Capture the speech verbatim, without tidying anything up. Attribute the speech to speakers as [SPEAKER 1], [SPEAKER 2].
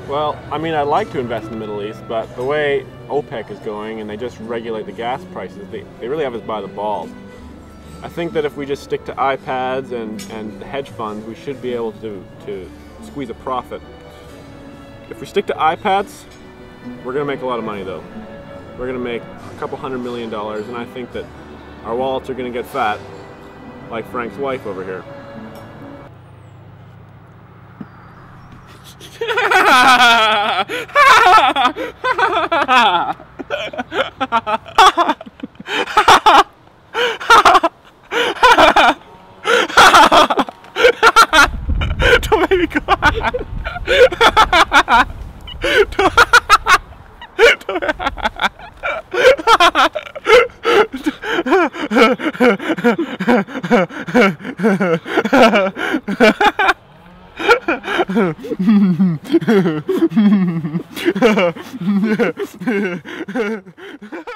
[SPEAKER 1] Well, I mean, I'd like to invest in the Middle East, but the way OPEC is going and they just regulate the gas prices, they, they really have us by the balls. I think that if we just stick to iPads and, and hedge funds, we should be able to, to squeeze a profit. If we stick to iPads, we're going to make a lot of money though. We're going to make a couple hundred million dollars, and I think that our wallets are going to get fat, like Frank's wife over here. Don't make me cry. Don't